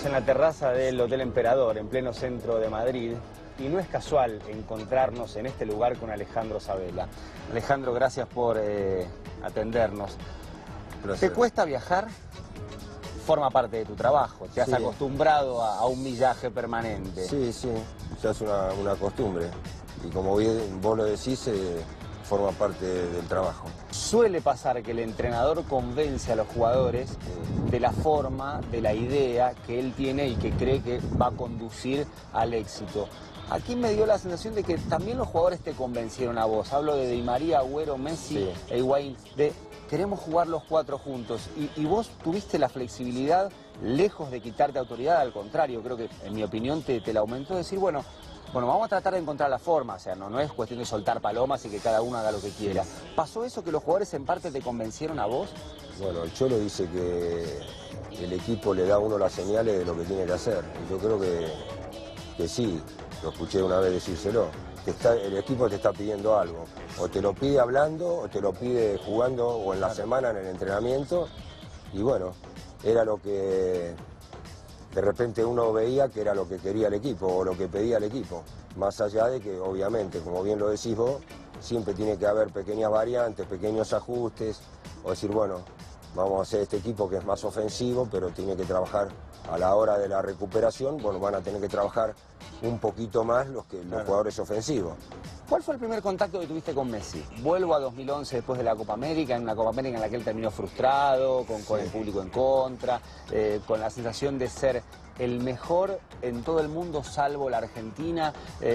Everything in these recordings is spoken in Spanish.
en la terraza del Hotel Emperador, en pleno centro de Madrid, y no es casual encontrarnos en este lugar con Alejandro Sabella. Alejandro, gracias por atendernos. Gracias. ¿Te cuesta viajar? Forma parte de tu trabajo, te has acostumbrado a un millaje permanente. Sí, sí, ya es una costumbre. Y como bien vos lo decís, forma parte del trabajo. Suele pasar que el entrenador convence a los jugadores de la forma, de la idea que él tiene y que cree que va a conducir al éxito. Aquí me dio la sensación de que también los jugadores te convencieron a vos. Hablo de Di María, Agüero, Messi e Higuaín, de queremos jugar los cuatro juntos. Y vos tuviste la flexibilidad, lejos de quitarte autoridad, al contrario, creo que en mi opinión te la aumentó, decir, bueno, vamos a tratar de encontrar la forma, o sea, no es cuestión de soltar palomas y que cada uno haga lo que quiera. ¿Pasó eso que los jugadores en parte te convencieron a vos? Bueno, el Cholo dice que el equipo le da a uno las señales de lo que tiene que hacer. Y yo creo que sí, lo escuché una vez decírselo. El equipo te está pidiendo algo. O te lo pide hablando, o te lo pide jugando, o en la semana en el entrenamiento. Y bueno, era lo que de repente uno veía que era lo que quería el equipo o lo que pedía el equipo. Más allá de que, obviamente, como bien lo decís vos, siempre tiene que haber pequeñas variantes, pequeños ajustes, o decir, bueno, vamos a hacer este equipo que es más ofensivo, pero tiene que trabajar a la hora de la recuperación, bueno, van a tener que trabajar un poquito más los jugadores ofensivos. ¿Cuál fue el primer contacto que tuviste con Messi? Vuelvo a 2011 después de la Copa América, en una Copa América en la que él terminó frustrado, con el público en contra, con la sensación de ser el mejor en todo el mundo salvo la Argentina,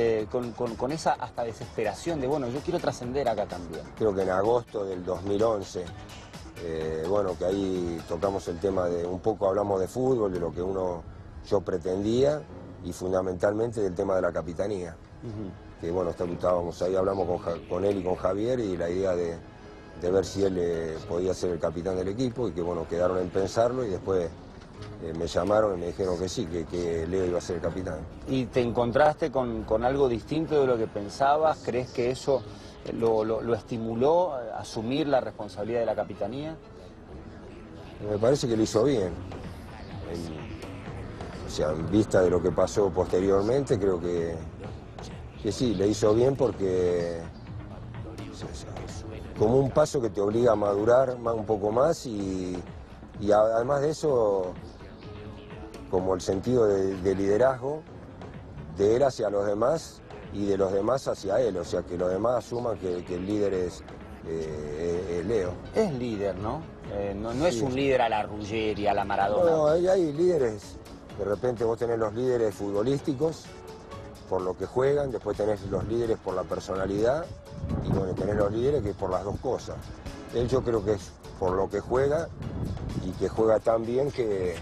con esa hasta desesperación de, bueno, yo quiero trascender acá también. Creo que en agosto del 2011, bueno, que ahí tocamos el tema de, un poco hablamos de fútbol, de lo que yo pretendía y fundamentalmente del tema de la capitanía. Que bueno, estábamos ahí, hablamos con él y con Javier y la idea de ver si él podía ser el capitán del equipo y que bueno, quedaron en pensarlo y después me llamaron y me dijeron que sí, que Leo iba a ser el capitán. ¿Y te encontraste con algo distinto de lo que pensabas? ¿Crees que eso lo estimuló a asumir la responsabilidad de la capitanía? Me parece que lo hizo bien. O sea, en vista de lo que pasó posteriormente, creo que sí, le hizo bien porque como un paso que te obliga a madurar un poco más y además de eso, como el sentido de liderazgo de él hacia los demás y de los demás hacia él, o sea, que los demás asuman que el líder es Leo. Es líder, ¿no? No es un líder a la Ruggeri, a la Maradona. No, hay líderes, de repente vos tenés los líderes futbolísticos, por lo que juegan, después tenés los líderes por la personalidad y bueno, tenés los líderes que por las dos cosas. Él yo creo que es por lo que juega y que juega tan bien que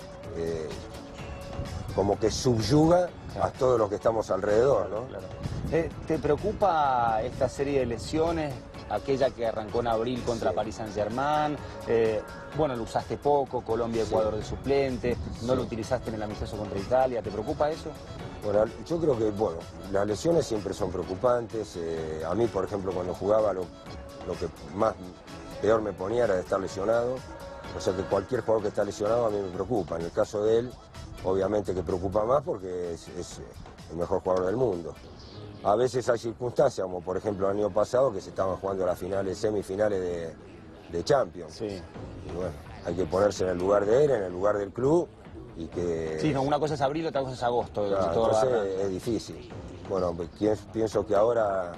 como que subyuga a todos los que estamos alrededor, ¿no? Claro. ¿Te preocupa esta serie de lesiones? Aquella que arrancó en abril contra Paris Saint-Germain, bueno, lo usaste poco, Colombia, Ecuador de suplente, no lo utilizaste en el amistoso contra Italia, ¿te preocupa eso? Bueno, yo creo que, bueno, las lesiones siempre son preocupantes. A mí, por ejemplo, cuando jugaba, lo que peor me ponía era de estar lesionado. O sea que cualquier jugador que está lesionado a mí me preocupa. En el caso de él, obviamente que preocupa más porque es el mejor jugador del mundo. A veces hay circunstancias, como por ejemplo el año pasado, que se estaban jugando las semifinales de Champions. Sí. Y bueno, hay que ponerse en el lugar de él, en el lugar del club. Y que... Sí, no, una cosa es abril, otra cosa es agosto. Claro, entonces es difícil. Bueno, pienso que ahora,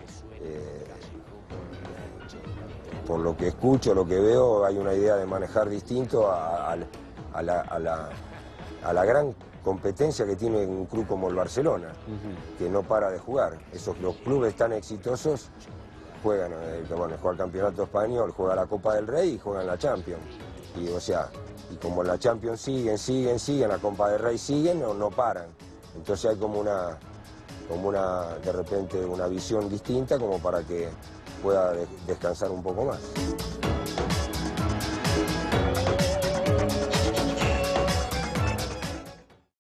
por lo que escucho, lo que veo, hay una idea de manejar distinto a la gran competencia que tiene un club como el Barcelona, que no para de jugar. Los clubes tan exitosos juegan, juega el Campeonato Español, juega la Copa del Rey y juegan la Champions. Y o sea, y como la Champions siguen, la Copa del Rey siguen, no paran. Entonces hay como de repente una visión distinta como para que pueda descansar un poco más.